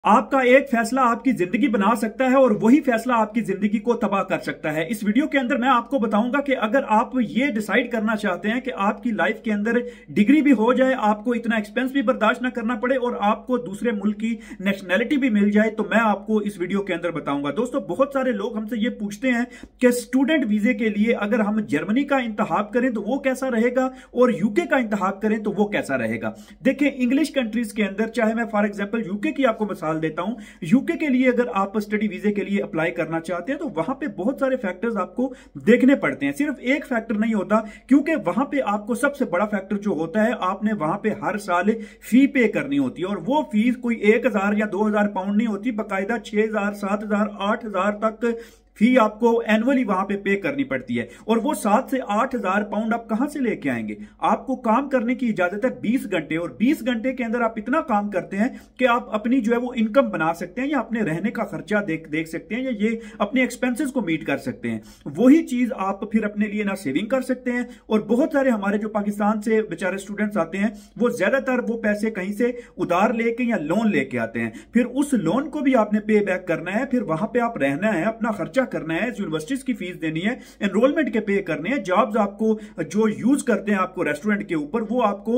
आपका एक फैसला आपकी जिंदगी बना सकता है और वही फैसला आपकी जिंदगी को तबाह कर सकता है। इस वीडियो के अंदर मैं आपको बताऊंगा कि अगर आप ये डिसाइड करना चाहते हैं कि आपकी लाइफ के अंदर डिग्री भी हो जाए, आपको इतना एक्सपेंस भी बर्दाश्त ना करना पड़े और आपको दूसरे मुल्क की नेशनैलिटी भी मिल जाए, तो मैं आपको इस वीडियो के अंदर बताऊंगा। दोस्तों, बहुत सारे लोग हमसे ये पूछते हैं कि स्टूडेंट वीजे के लिए अगर हम जर्मनी का इंतखाब करें तो वो कैसा रहेगा और यूके का इंतखाब करें तो वो कैसा रहेगा। देखिए, इंग्लिश कंट्रीज के अंदर, चाहे मैं फॉर एग्जाम्पल यूके की आपको मिसाल देता हूं, यूके के लिए अगर आप स्टडी वीजे के लिए अप्लाई करना चाहते हैं तो वहां पे बहुत सारे फैक्टर्स आपको देखने पड़ते हैं। सिर्फ एक फैक्टर नहीं होता, क्योंकि वहां पे आपको सबसे बड़ा फैक्टर जो होता है, आपने वहां पे हर साल फी पे करनी होती है और वो फीस कोई 1000 या 2000 पाउंड नहीं होती, बकायदा 6000, 7000, 8000 तक फी आपको एनुअली वहां पे पे करनी पड़ती है। और वो 7 से 8000 पाउंड आप कहां से लेके आएंगे? आपको काम करने की इजाजत है 20 घंटे, और 20 घंटे के अंदर आप इतना काम करते हैं कि आप अपनी जो है वो इनकम बना सकते हैं, या अपने रहने का खर्चा देख सकते हैं, या ये अपने एक्सपेंसेस को मीट कर सकते हैं। वही चीज आप फिर अपने लिए ना सेविंग कर सकते हैं। और बहुत सारे हमारे जो पाकिस्तान से बेचारे स्टूडेंट्स आते हैं, वो ज्यादातर वो पैसे कहीं से उधार लेके या लोन लेके आते हैं। फिर उस लोन को भी आपने पे बैक करना है, फिर वहां पे आप रहना है, अपना खर्चा करना है, यूनिवर्सिटीज की फीस देनी है, एनरोलमेंट के पे करने हैं, जॉब्स आपको जो यूज करते हैं आपको रेस्टोरेंट के ऊपर, वो आपको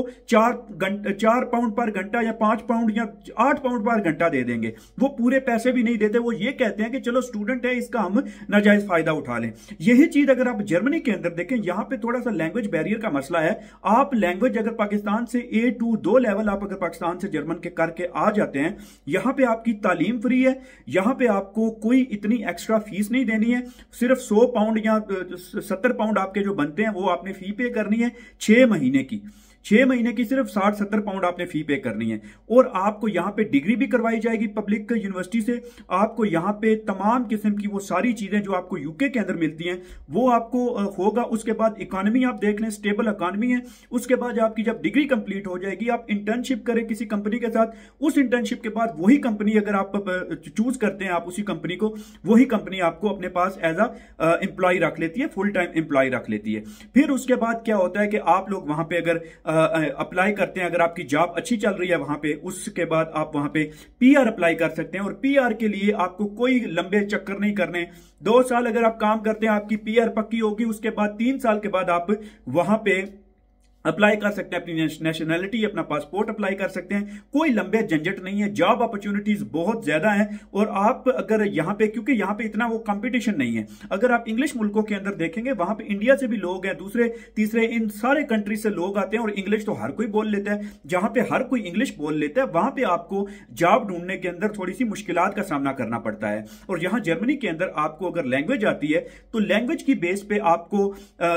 4 पाउंड पर घंटा या 5 पाउंड या 8 पाउंड पर घंटा दे देंगे। वो पूरे पैसे भी नहीं देते, वो ये कहते हैं कि चलो स्टूडेंट है, इसका हम नाजायज फायदा उठा लें। यही चीज अगर आप जर्मनी के अंदर देखें, यहां पे थोड़ा सा लैंग्वेज बैरियर का मसला है। आप लैंग्वेज अगर पाकिस्तान से A2 2 लेवल आप अगर पाकिस्तान से जर्मन के करके आ जाते हैं, यहां पे आपकी तालीम फ्री है, यहां पे आपको कोई इतनी एक्स्ट्रा फीस नहीं देनी है। सिर्फ 100 पाउंड या 70 पाउंड आपके जो बनते हैं वो आपने फी पे करनी है 6 महीने की। 6 महीने की सिर्फ 60-70 पाउंड आपने फी पे करनी है। और आपको यहां पे डिग्री भी करवाई जाएगी पब्लिक यूनिवर्सिटी से। आपको यहां पे तमाम किस्म की वो सारी चीजें जो आपको यूके के अंदर मिलती हैं वो आपको होगा। उसके बाद इकोनॉमी आप देख लें, स्टेबल इकोनॉमी है। उसके बाद आपकी जब डिग्री कंप्लीट हो जाएगी, आप इंटर्नशिप करें किसी कंपनी के साथ। उस इंटर्नशिप के बाद वही कंपनी अगर आप चूज करते हैं, आप उसी कंपनी को, वही कंपनी आपको अपने पास एज अ एम्प्लॉय रख लेती है, फुल टाइम एम्प्लॉय रख लेती है। फिर उसके बाद क्या होता है कि आप लोग वहां पे अगर अप्लाई करते हैं, अगर आपकी जॉब अच्छी चल रही है वहां पे, उसके बाद आप वहां पे पीआर अप्लाई कर सकते हैं। और पीआर के लिए आपको कोई लंबे चक्कर नहीं करने। 2 साल अगर आप काम करते हैं, आपकी पीआर पक्की होगी। उसके बाद 3 साल के बाद आप वहां पे अप्लाई कर सकते हैं अपनी नेशनैलिटी, अपना पासपोर्ट अप्लाई कर सकते हैं। कोई लंबे झंझट नहीं है, जॉब अपॉर्चुनिटीज बहुत ज्यादा हैं। और आप अगर यहां पे, क्योंकि यहां पे इतना वो कंपटीशन नहीं है। अगर आप इंग्लिश मुल्कों के अंदर देखेंगे, वहां पे इंडिया से भी लोग हैं, दूसरे तीसरे इन सारे कंट्री से लोग आते हैं, और इंग्लिश तो हर कोई बोल लेता है। जहां पे हर कोई इंग्लिश बोल लेता है, वहां पे आपको जॉब ढूंढने के अंदर थोड़ी सी मुश्किलात का सामना करना पड़ता है। और यहां जर्मनी के अंदर आपको अगर लैंग्वेज आती है तो लैंग्वेज की बेस पे आपको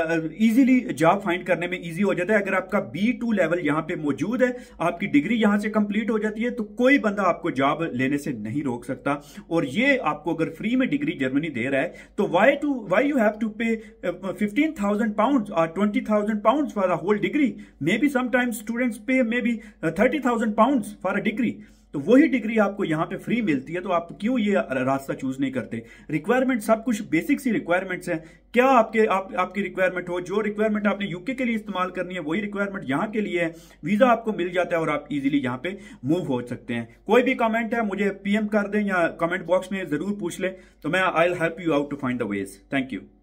इजीली जॉब फाइंड करने में इजी हो जाता है। अगर आपका B2 लेवल यहां पे मौजूद है, आपकी डिग्री यहां से कंप्लीट हो जाती है, तो कोई बंदा आपको जॉब लेने से नहीं रोक सकता। और ये आपको अगर फ्री में डिग्री जर्मनी दे रहा है, तो why you have to pay 15,000 pounds or 20,000 pounds for a whole degree? Maybe sometimes students pay maybe 30,000 pounds for a degree. तो वही डिग्री आपको यहां पे फ्री मिलती है, तो आप क्यों ये रास्ता चूज नहीं करते? रिक्वायरमेंट सब कुछ बेसिक सी रिक्वायरमेंट्स हैं। क्या आपकी रिक्वायरमेंट हो, जो रिक्वायरमेंट आपने यूके के लिए इस्तेमाल करनी है, वही रिक्वायरमेंट यहां के लिए है। वीजा आपको मिल जाता है और आप इजीली यहां पे मूव हो सकते हैं। कोई भी कमेंट है मुझे PM कर दें या कमेंट बॉक्स में जरूर पूछ लें, तो मैं I will help you out to find the ways. Thank you.